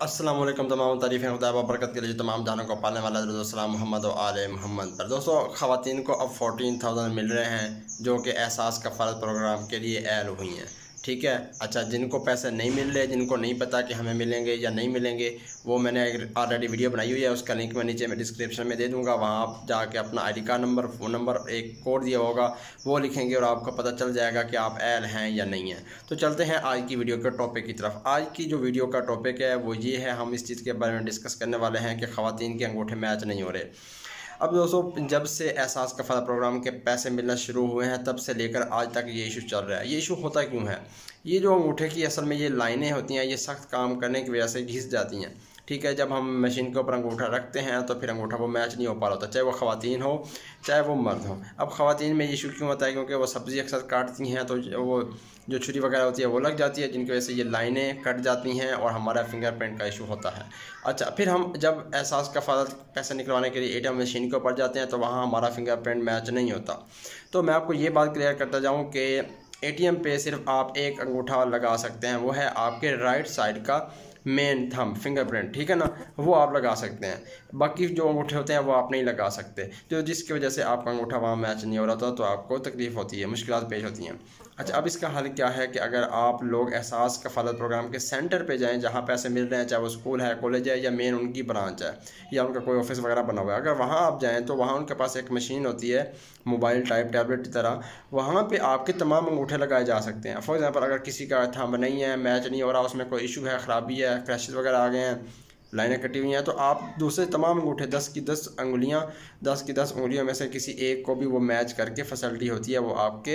अस्सलाम वालेकुम। तमाम तारीफ़ें खुदा व बरकत के लिए तमाम जानों को पालने वाला सलाम मोहम्मद व आले मोहम्मद पर। दोस्तों, ख़वातीन को अब 14,000 मिल रहे हैं जो कि एहसास कफ़ालत प्रोग्राम के लिए ऐड हुई हैं। ठीक है। अच्छा, जिनको पैसे नहीं मिल रहे, जिनको नहीं पता कि हमें मिलेंगे या नहीं मिलेंगे, वो मैंने ऑलरेडी वीडियो बनाई हुई है, उसका लिंक मैं नीचे डिस्क्रिप्शन में दे दूँगा। वहाँ आप जाके अपना ID card number, phone number, एक कोड दिया होगा वो लिखेंगे और आपको पता चल जाएगा कि आप ऐड हैं या नहीं हैं। तो चलते हैं आज की वीडियो के टॉपिक की तरफ। आज की जो वीडियो का टॉपिक है वो ये है, हम इस चीज़ के बारे में डिस्कस करने वाले हैं कि ख़वातीन के अंगूठे मैच नहीं हो रहे। अब दोस्तों, जब से एहसास कफ़ालत प्रोग्राम के पैसे मिलना शुरू हुए हैं तब से लेकर आज तक ये इशू चल रहा है। ये इशू होता क्यों है? ये जो अंगूठे की असल में ये लाइनें होती हैं, ये सख्त काम करने की वजह से घिस जाती हैं। ठीक है। जब हम मशीन के ऊपर अंगूठा रखते हैं तो फिर अंगूठा वो मैच नहीं हो पा रहा होता, चाहे वो ख़वातीन हो चाहे वो मर्द हो। अब ख़वातीन में ये इशू क्यों होता है? क्योंकि वो सब्ज़ी अक्सर काटती हैं तो वो जो छुरी वगैरह होती है वो लग जाती है, जिनकी वजह से ये लाइनें कट जाती हैं और हमारा फिंगरप्रिंट का इशू होता है। अच्छा, फिर हम जब एहसास कफ़ालत पैसे निकलवाने के लिए ATM मशीन के ऊपर जाते हैं तो वहाँ हमारा फिंगरप्रिंट मैच नहीं होता। तो मैं आपको ये बात क्लियर करता जाऊँ कि ATM पे सिर्फ आप एक अंगूठा लगा सकते हैं, वो है आपके राइट साइड का मेन थंब फिंगरप्रिंट। ठीक है ना, वो आप लगा सकते हैं। बाकी जो अंगूठे होते हैं वो आप नहीं लगा सकते, तो जिसकी वजह से आपका अंगूठा वहाँ मैच नहीं हो रहा था, तो आपको तकलीफ़ होती है, मुश्किलात पेश होती हैं। अच्छा, अब इसका हल क्या है कि अगर आप लोग एहसास कफ़ालत प्रोग्राम के सेंटर पे जाएं जहाँ पैसे मिल रहे हैं, चाहे वो स्कूल है, कॉलेज है या मेन उनकी ब्रांच है या उनका कोई ऑफिस वगैरह बना हुआ है, अगर वहाँ आप जाएँ तो वहाँ उनके पास एक मशीन होती है मोबाइल टाइप टैबलेट की तरह, वहाँ पे आपके तमाम अंगूठे लगाए जा सकते हैं। फॉर एग्जांपल, अगर किसी का थंब नहीं है, मैच नहीं हो रहा, उसमें कोई इशू है, ख़राबी है, क्रैशेस वगैरह आ गए हैं, लाइनें कटी हुई हैं, तो आप दूसरे तमाम अंगूठे 10 की 10 अंगुलियाँ 10 की 10 उंगलियों में से किसी एक को भी वो मैच करके फैसिलिटी होती है, वो आपके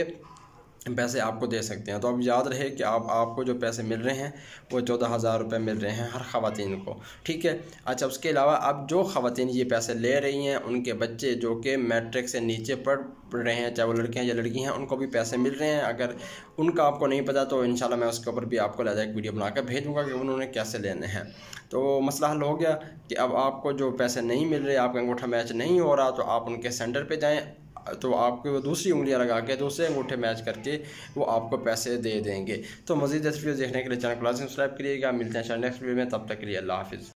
पैसे आपको दे सकते हैं। तो अब याद रहे कि आपको जो पैसे मिल रहे हैं वो 14,000 रुपये मिल रहे हैं हर ख़वातीन को। ठीक है। अच्छा, उसके अलावा अब जो ख़वातीन ये पैसे ले रही हैं उनके बच्चे जो कि मैट्रिक से नीचे पढ़ रहे हैं, चाहे वो लड़के हैं या लड़की हैं, उनको भी पैसे मिल रहे हैं। अगर उनका आपको नहीं पता तो इंशाल्लाह मैं उसके ऊपर भी आपको लाजा एक वीडियो बनाकर भेजूँगा कि उन्होंने कैसे लेने हैं। तो मसला हल हो गया कि अब आपको जो पैसे नहीं मिल रहे, आपका अंगूठा मैच नहीं हो रहा, तो आप उनके सेंटर पे जाएं, तो आपको वो दूसरी उंगलियां लगा के दूसरे अंगूठे मैच करके वो आपको पैसे दे देंगे। तो मज़ीद वीडियो देखने के लिए चैनल को लाज़िम सब्सक्राइब करिएगा। मिलते हैं नेक्स्ट वीडियो में, तब तक के लिए अल्लाह हाफ़िज़।